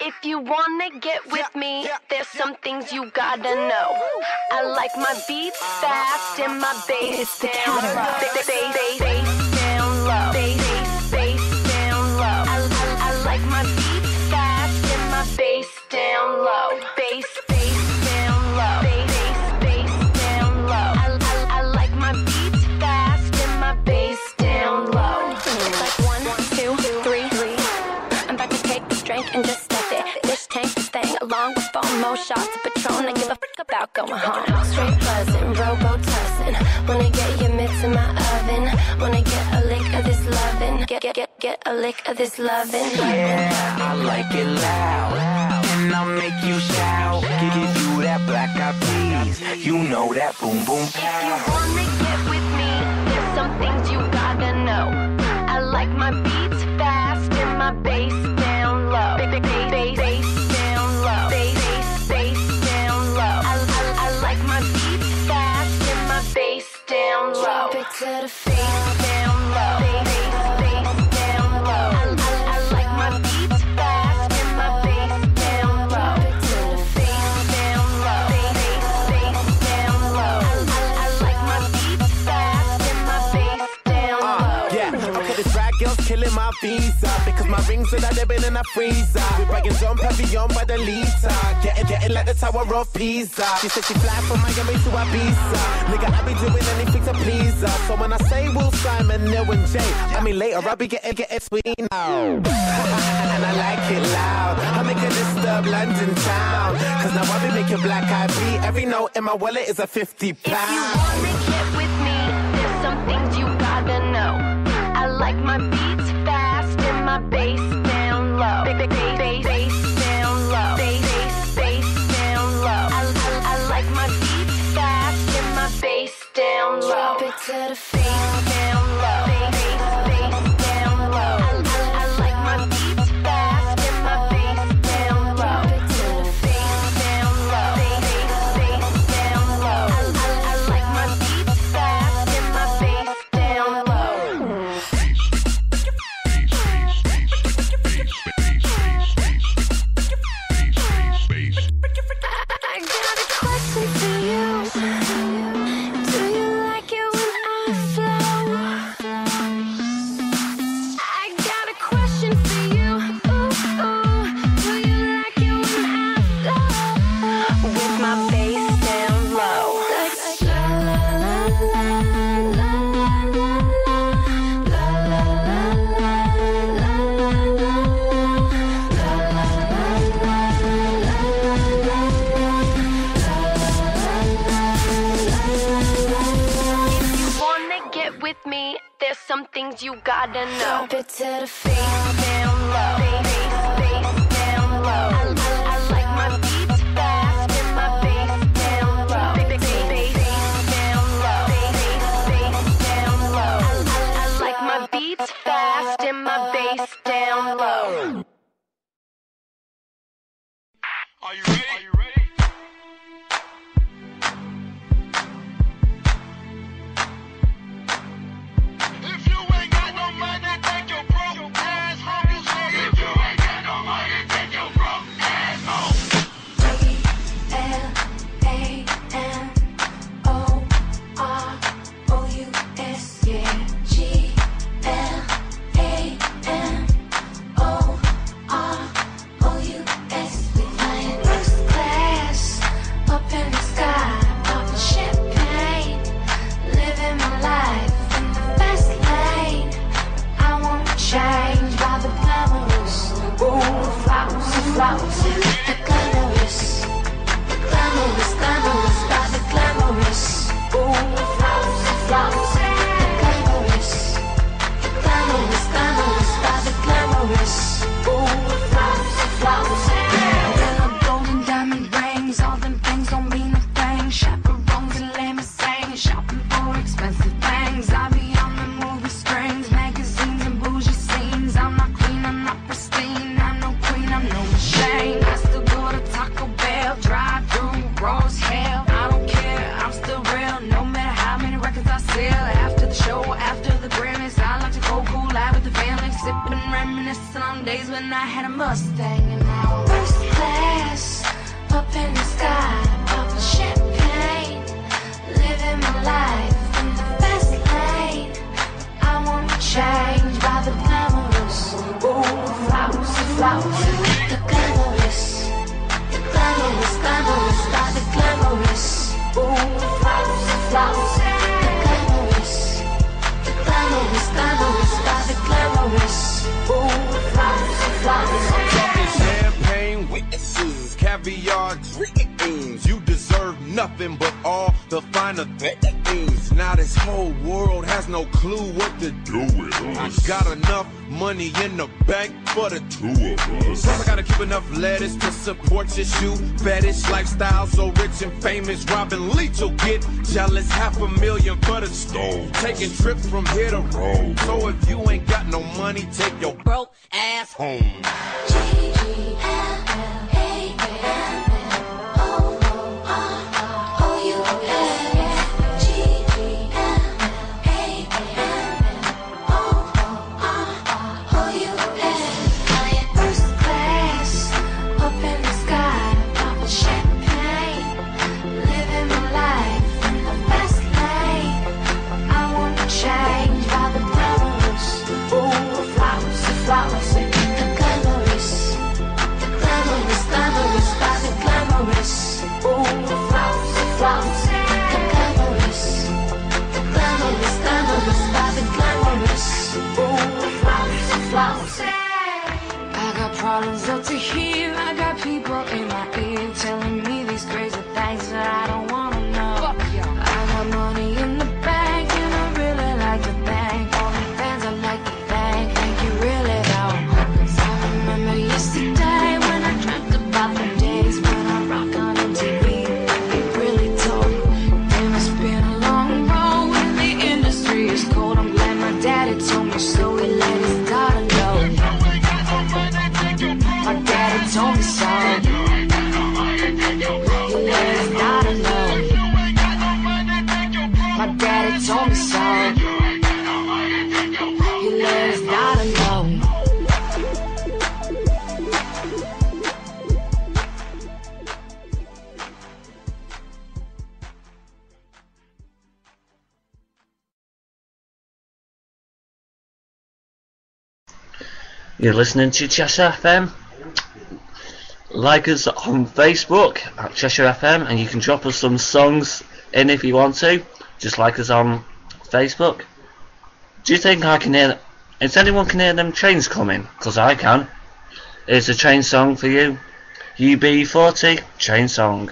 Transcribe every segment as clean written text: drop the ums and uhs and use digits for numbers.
If you wanna get with me, there's some things you gotta know. I like my beats fast and my bass down low. Bass down low. Bass down low. I like my beats fast and my bass down low. Bass down low. Bass down low. I like my beats fast and my bass down low. It's like 1, 2, 3. I'm about to take this drink and just step it. This tank this thing along with 4 more shots of Patron. I give a fuck about going home. Straight buzzing, robo-tussing. Wanna get your mitts in my oven. Wanna get a lick of this lovin'. Get a lick of this lovin'. Yeah, I like it loud, and I'll make you shout. Give you that black eyed peas, you know that boom boom pow. If you wanna get with me, there's some things you gotta know. I like my beats fast and my bass down low. Bass down low. Bass down low. I like my beats fast and my bass down low. Drop it to the face down low. Bass down low. I like my beats fast and my bass down low. Drop it to the face down low. Bass down low. I like my beats fast and my bass down low. Yeah, okay, this rag girl's killing my visa because my rings are they've been in a freezer. We're bragging John Pavillon by the liter. Getting like the Tower of Pisa. She said she fly from Miami to Ibiza. Nigga, I be doing anything to please her. So when I say Will Simon, Neil and Jay, I mean later I'll be getting sweet now. And I like it loud. I make it disturb London town. Cause now I be making black eyed beat. Every note in my wallet is a 50 pound. If you wanna get with me, there's some things you gotta know. I like my beats fast and my bass down low. Bass down low. Bass down low. I like my beats fast and my bass down low. Drop it to the face down low. Bass down low. I like my beats fast and my bass down low. Drop it to the face down low. Bass down low. I like my beats fast and my bass down low. I got a question for you. Do you like it when I flow? I got a question for you. Ooh, ooh. Do you like it when I flow? With my bass down low. Like la la la la la la la Get with me, there's some things you gotta know. Drop it to the face down low. Bass down low. I like my beats fast and my bass down low. Bass down low. Bass down low. I like my beats fast and my bass down low. Are you ready? Sipping, reminiscing on days when I had a Mustang and First class, up in the sky, popping champagne, living my life in the fast lane. I wanna change by the glamorous, ooh, flowers, flowers. The glamorous, glamorous, glamorous, by the glamorous, ooh, flowers, flowers. The glamorous, glamorous, glamorous, by the glamorous, ooh, flowers, flowers. Talking champagne witnesses, caviar dreams. You deserve nothing but all the finer things. Now this whole world has no clue what to do with us. I got enough money in the bank for the two of us. Plus I gotta keep enough lettuce to support your shoe fetish lifestyle. So rich and famous, Robin Leach will get jealous. $500,000 for the stove, taking trips from here to Rome. So if you ain't got no money, take your broke ass home. Flowers, the glamorous, glamorous, glamorous, by the glamorous, ooh, flowers, flowers, the glamorous, glamorous, glamorous, by the glamorous, ooh, flowers, flowers. I got problems up to here, I got people in my ear telling me these crazy things that I don't wanna know. I got money in the bank and I really like the bank. All the fans I like the bank. Thank you really though. 'Cause I remember yesterday when I dreamt about the days when I rock on MTV. It really told. Damn, it's been a long road when the industry is cold. I'm glad my daddy told me so. He let his daughter know. My daddy told me so. He let his daughter know. My daddy told me so. He let his daughter know. You're listening to Cheshire FM. Like us on Facebook at Cheshire FM, and you can drop us some songs in if you want to. Just like us on Facebook. Do you think I can hear? If anyone can hear them trains coming? Because I can. Here's a train song for you. UB40 train song.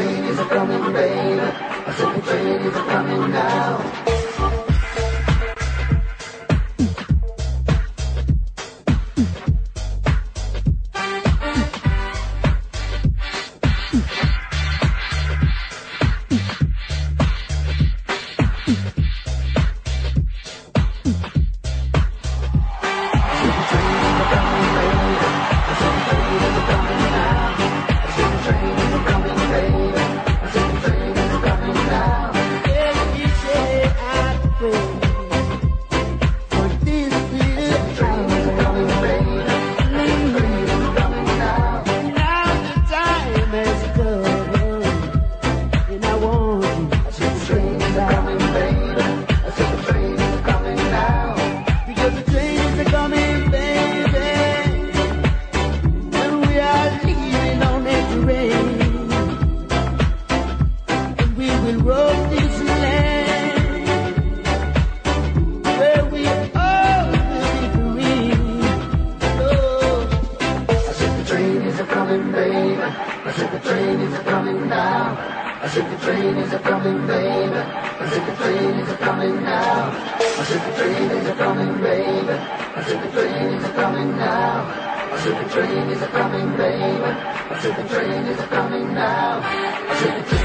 train is a-coming, baby. I said the train is a-coming now. I said the train is a-coming, baby. I said the train is a-coming now. I said the train